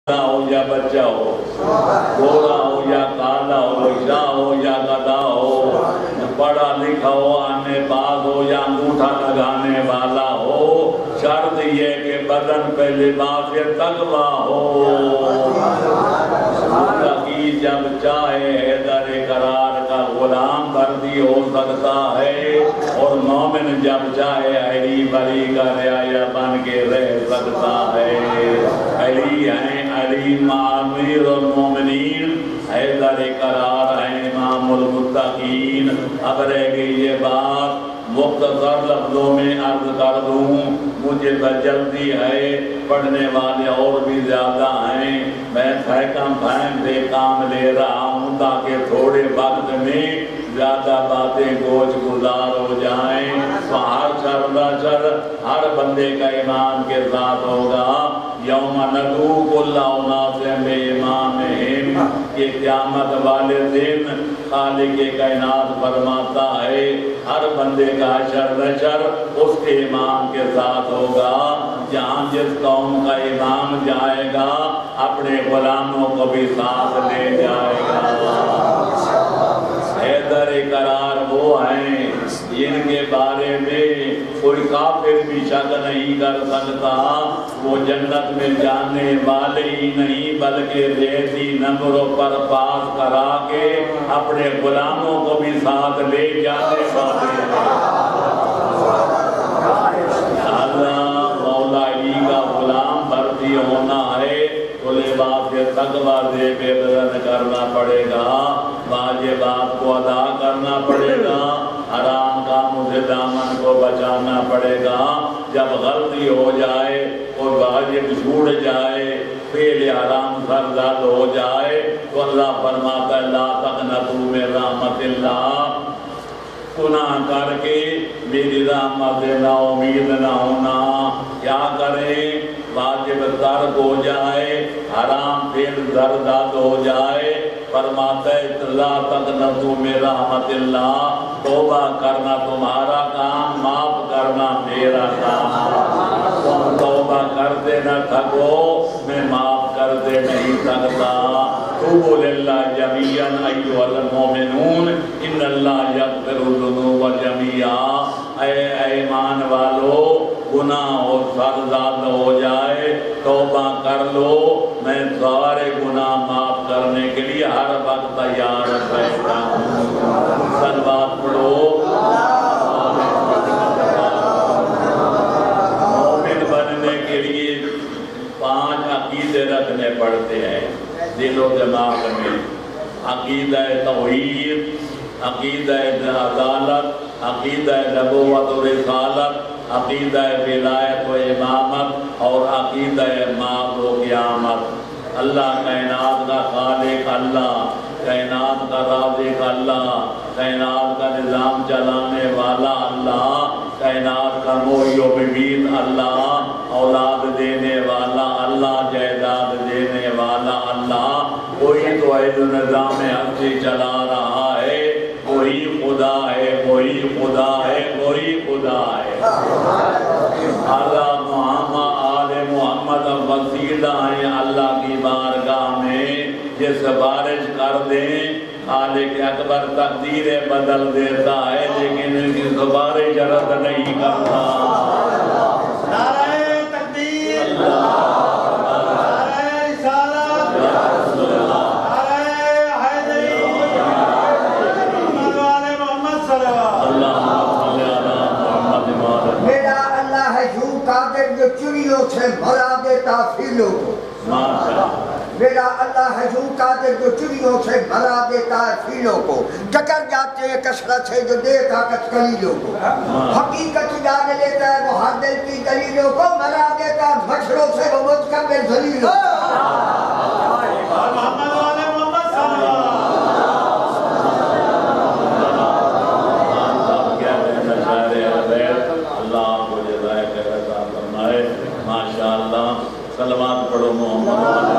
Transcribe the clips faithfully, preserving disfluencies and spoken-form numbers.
ہو یا بچہ ہو، گورا ہو یا کالا ہو، شاہ ہو یا گدا ہو، پڑھا لکھا ہو، آنے باز ہو یا انگوٹھا لگانے والا ہو، شرط یہ کہ بدن پہ لباس تقویٰ ہو۔ متقی جب چاہے حیدر قرار کا غلام بردی ہو سکتا ہے، اور مومن جب چاہے علی بری کا رعایا بن کے رہ سکتا ہے۔ علی ہیں علی امیر المومنین، حیدر قرار ہیں امام المتقین۔ اب رہ گئی یہ بات مختصر لفظوں میں عرض کر دوں، مجھے جلدی ہے، پڑھنے والے اور بھی زیادہ ہیں، میں تھیکم فہم سے کام لے رہا ہوں تاکہ تھوڑے وقت میں زیادہ باتیں گوش گزار ہو جائیں۔ تو ہر شر ہر بندے کا ایمان کے ساتھ ہوگا، یوم ندعو کل اناس بامامہم، کہ قیامت والے دن خالق کائنات فرماتا ہے ہر بندے کا حشر نشر اس کے امام کے ساتھ ہوگا۔ جہاں جس قوم کا امام جائے گا اپنے غلاموں کو بھی ساتھ لے جائے گا۔ حیدر قرار وہ ہیں جن کے بارے میں کوئی کافر بھی شک نہیں کر سکتا، وہ جنت میں جانے والے ہی نہیں بلکہ ریتی نمبروں پر پاس کرا کے اپنے غلاموں کو بھی ساتھ لے جانے والے ہیں۔ اللہ مولا علی کا غلام بھرتی ہونا ہے تو لباس تقویٰ دے کے بدن کرنا پڑے گا، واجبات کو ادا کرنا پڑے گا، حرام کاموں سے دامن کو بچانا پڑے گا۔ جب غلطی ہو جائے اور واجب چھوٹ جائے، فعل حرام سرزد ہو جائے تو اللہ فرماتا ہے لا تقنطوا من رحمت اللہ، گناہ کر کے میری رحمت سے نا امید نہ ہونا۔ کیا کریں؟ واجب ترک ہو جائے، حرام فعل سرزد ہو جائے، فرماتا ہے لا تقنطوا من رحمت اللہ، توبہ کرنا تمہارا کام، معاف کرنا میرا کام۔ تم توبہ کرتے نہ تھکو، میں معاف کرتے نہیں تھکتا۔ توبوا للہ جمیعا ایھا المؤمنون ان اللہ یغفر الذنوب جمیعا۔ اے ایمان والو، گناہ ہو سرزد ہو جائے توبہ کر لو، میں سارے گناہ معاف کرنے کے لیے ہر وقت تیار رہتا ہوں۔ صلوات پڑھو۔ مومن بننے کے لیے پانچ عقیدے رکھنے پڑتے ہیں دل و دماغ میں: عقیدہ توحید، عقیدہ عدالت، عقیدہ نبوت و رسالت، عقیدہ ولایت و امامت، اور عقیدہ موت و قیامت۔ اللہ کائنات کا خالق اللہ، کائنات کا رازق اللہ، کائنات کا نظام چلانے والا اللہ، کائنات کا محیی و ممیت اللہ، اولاد دینے والا اللہ، جائیداد دینے والا اللہ، وہی تو ہے جو نظام ہستی چلا رہا ہے، وہی خدا ہے، وہی خدا ہے، وہی خدا ہے۔ اللہ محمد آل محمد وسیلہ ہیں اللہ کی بارگاہ میں، جس بارش کر دیں خالق اکبر تقدیریں بدل دیتا ہے، لیکن ان کی بارش رد نہیں کرتا۔ نعرہ تکبیر، نعرہ رسالت، نعرہ حیدری، محمد والے محمد صلی اللہ علیہ وسلم۔ میرا اللہ ہے یوں قادر جو چڑیوں سے بھرا دیتا فیلوں کو، میرا اللہ ہے یوں قادر جو چڑیوں سے بھرا دیتا ہے فیلوں کو، ٹکر جاتے ہیں کثرت سے جو دیکھا کچکلیوں کو، حقیقت جان لیتا ہے وہ ہر دل کی دلیلوں کو، مرا دیتا ہے بچڑوں سے وہ متکبر ذلیلوں کو۔ محمد والے محمد صلی اللہ ماشاءاللہ۔ صلوات پڑھو محمد والے۔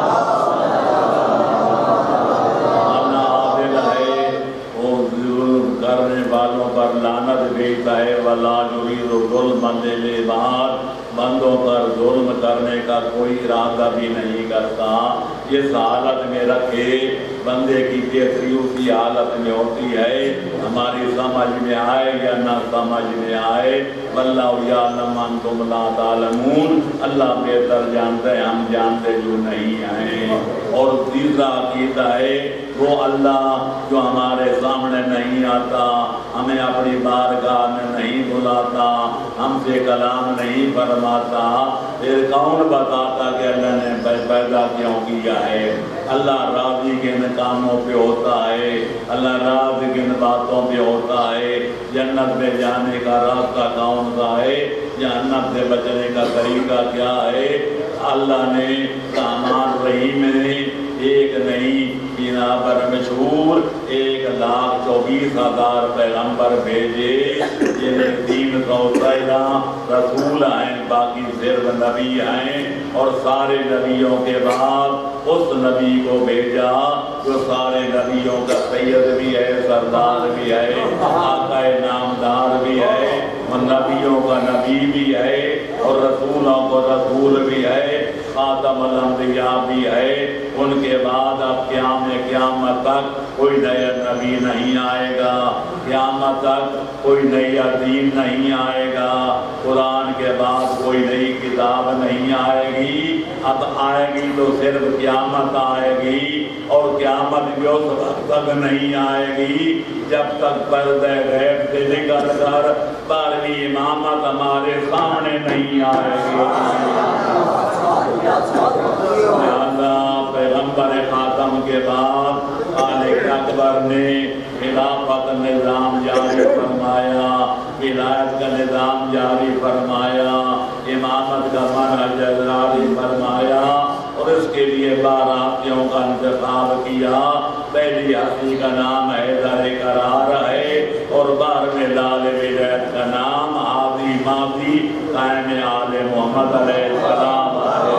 اللہ عادل ہے، وہ ظلم کرنے والوں پر لعنت بھیجتا ہے، وَلَا يُرِيدُ ظُلْمًا لِلْعِبَادِ، بندوں پر ظلم کرنے کا کوئی ارادہ بھی نہیں کرتا. اس حالت میں رکھے بندے کی بہتری اسی حالت میں ہوتی ہے ہماری سمجھ میں آئے یا نہ سمجھ میں آئے. واللہ یعلم انتم لا تعلمون. اللہ بہتر جانتا ہے ہم جانتے جو نہیں ہیں. اور تیسرا عقیدہ ہے وہ اللہ جو ہمارے سامنے نہیں آتا, ہمیں اپنی بارگاہ میں نہیں بلاتا, ہم سے کلام نہیں فرماتا, پھر کون بتاتا کہ اللہ نے پیدا کیوں کیا ہے. اللہ راضی کن کاموں پہ ہوتا ہے, اللہ راضی کن باتوں پہ ہوتا ہے. جنت میں جانے کا راستہ کون سا ہے, جہنم سے بچنے کا طریقہ کیا ہے. اللہ نے رحمان رحیم نے ایک نہیں بنا پر مشہور ایک لاکھ چوبیس ہزار پیغمبر بھیجے, جنہیں تین سو تیرہ رسول ہیں, باقی صرف نبی ہیں. اور سارے نبیوں کے بعد اس نبی کو بھیجا جو سارے نبیوں کا سید بھی ہے, سردار بھی ہے, آقا نامدار بھی ہے, اور نبیوں کا نبی بھی ہے, اور رسولوں کو رسول بھی ہے, خاتم الانبیاء بھی ہے. ان کے بعد اب قیام قیامت تک کوئی نیا نبی نہیں آئے گا, قیامت تک کوئی نیا دین نہیں آئے گا, قرآن کے بعد کوئی نئی کتاب نہیں آئے گی. اب آئے گی تو صرف قیامت آئے گی, اور قیامت بھی اس وقت تک نہیں آئے گی جب تک پردہ غیب سے نکل کر بارہویں امامت ہمارے سامنے نہیں آئے گی. پیغمبر خاتم کے بعد خالق اکبر نے خلافت نظام جاری فرمایا, ولایت کا نظام جاری فرمایا, امامت کا منہج جاری فرمایا, اور اس کے لیے بارہ ہستیوں کا انتخاب کیا. پہلی ہستی کا نام حیدر قرار ہے, اور بارہویں لال ولایت کا نام ہادی مادی قائم آل محمد علیہ السلام ہے.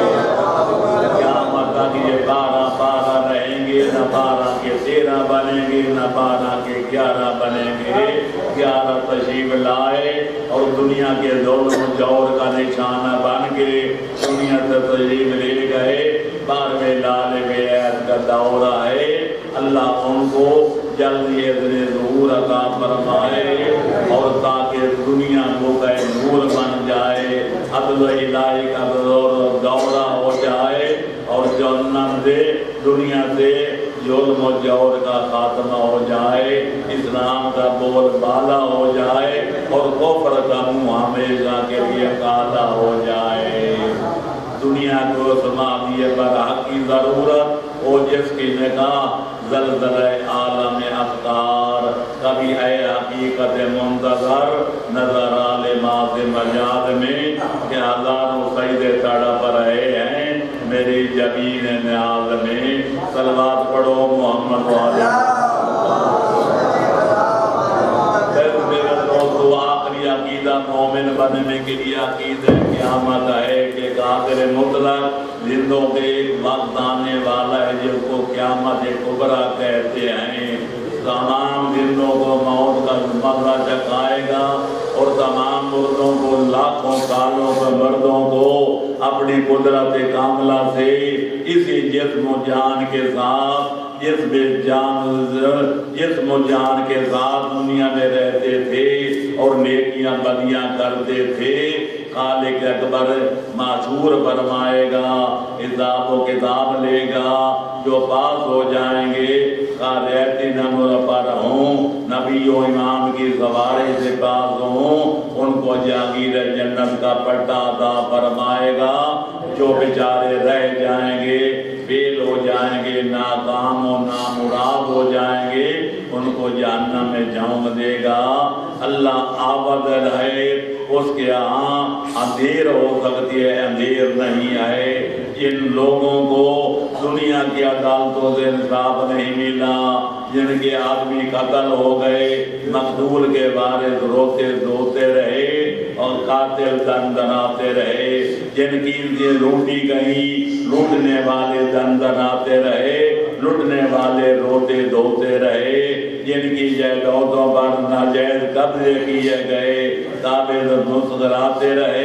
یہ بارہ بارہ رہیں گے, نہ بارہ کے تیرہ بنیں گے, نہ بارہ کے گیارہ بنیں گے. گیارہ تشریف لائے اور دنیا کے ظلم و جور کا نشانہ بن کے دنیا سے تشریف لے گئے. بارہویں لال ولایت کا دورہ ہے. اللہ ان کو جلدی اذن ظہور عطا فرمائے, اور تاکہ دنیا کو کا نور بن جائے, عدل الہی کا دورہ ہو جائے, اور جہنم سے دنیا سے ظلم و جور کا خاتمہ ہو جائے, اسلام کا بول بالا ہو جائے, اور کفر کا منہ ہمیشہ کے لیے کالا ہو جائے. دنیا کو سماعیے پر حق کی ضرورت ہو, جس کی نگاہ زلزلہ عالم افکار, کبھی ہے حقیقت منتظر نظر عالمات مجاد میں کہ ہزاروں سجدے تڑپ رہے ہیں میری جبین نیاز میں. صلوات پڑھو محمد والے. دوستو آخری عقیدہ مومن بننے کے لیے عقیدہ قیامت ہے کہ قادر مطلق زندوں کے ایک وقت آنے والا ہے جس کو قیامت کبریٰ کہتے ہیں. تمام زندوں کو موت کا مزہ چکھائے گا, اور تمام مردوں کو لاکھوں سالوں کے مردوں کو اپنی قدرت کاملہ سے اسی جسم و جان کے ساتھ جسم جان جسم و جان کے ساتھ دنیا میں رہتے تھے اور نیکیاں بدیاں کرتے تھے. خالق اکبر معشور فرمائے گا, حساب و کتاب لے گا, جو پاس ہو جائیں گے خالق نمر پر ہوں, نبی و امام کی سواری سے پاس ہوں, ان کو جاگیر جنت کا پٹا عطا فرمائے گا. جو بیچارے رہ جائیں گے, فیل ہو جائیں گے, ناکام و نامراد ہو جائیں گے, ان کو جہنم میں جھونک دے گا. اللہ آباد ہے, اس کے ہاں اندھیر ہو سکتی ہے, اندھیر نہیں ہے. جن لوگوں کو دنیا کی عدالتوں سے انصاف نہیں ملا, جن کے آدمی قتل ہو گئے, مقتول کے وارث روتے دھوتے رہے اور قاتل دن دناتے رہے, جن کی یہ لوٹی گئی لوٹنے والے دن دناتے رہے, لوٹنے والے روتے دھوتے رہے, جن کی جائیدادوں پر ناجائز قبضے کیے گئے تابع مسکراتے رہے,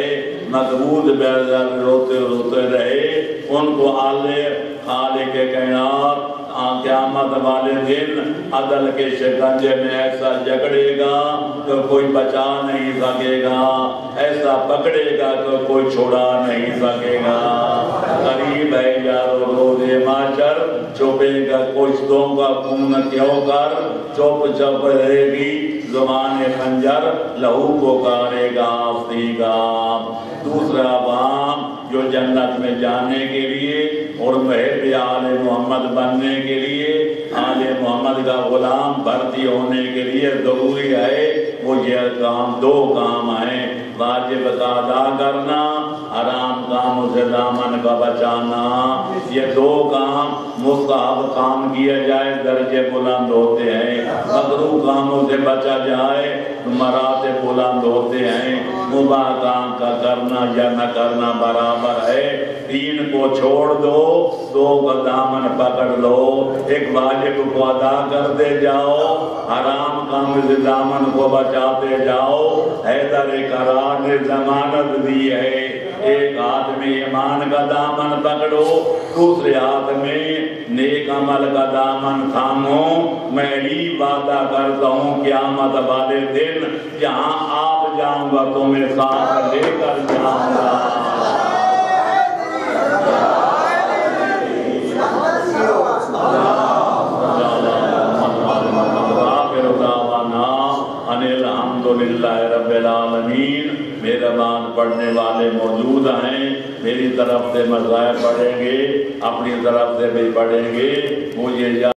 مقبول بیدر روتے روتے رہے ان کو آلے خالق کائنات قیامت والے دن عدل کے شکنجے میں ایسا جگڑے گا کہ کوئی بچا نہیں سکے گا، ایسا پکڑے گا کہ کوئی چھوڑا نہیں سکے گا۔ قریب ہے یارو روز معاشر، چھپے گا کشتوں کا خون کیوں کر، چپ چپ رہے گی زبان خنجر، لہو پکارے گا آفتی کا۔ دوسرا عوام جو جنت میں جانے کے لیے اور محب آل محمد بننے کے لیے، آل محمد کا غلام بھرتی ہونے کے لیے ضروری ہے، وہ یہ کام دو کام ہیں، واجب کا ادا کرنا، حرام کاموں سے دامن کا بچانا۔ یہ دو کام مستحب کام کیا جائے درجے بلند ہوتے ہیں، مکروہ کاموں سے بچا جائے مراتب بلند ہوتے ہیں۔ مباح کام کا کرنا یا نہ کرنا برابر ہے، تین کو چھوڑ دو، دو کا دامن پکڑ لو، ایک واجب کو ادا کرتے جاؤ، حرام کام سے دامن کو بچاتے جاؤ۔ حیدر کرار نے ضمانت دی ہے، ایک ہاتھ میں ایمان کا دامن پکڑو، دوسرے ہاتھ میں نیک عمل کا دامن تھامو۔ میں ہی وعدہ کرتا ہوں قیامت والے دن جہاں آپ جاؤں گا تمہیں ساتھ لے کر جاؤں گا۔ الحمدللہ رب العالمین۔ میرے بعد پڑھنے والے موجود ہیں، میری طرف سے مذاہب پڑھیں گے، اپنی طرف سے بھی پڑھیں گے، مجھے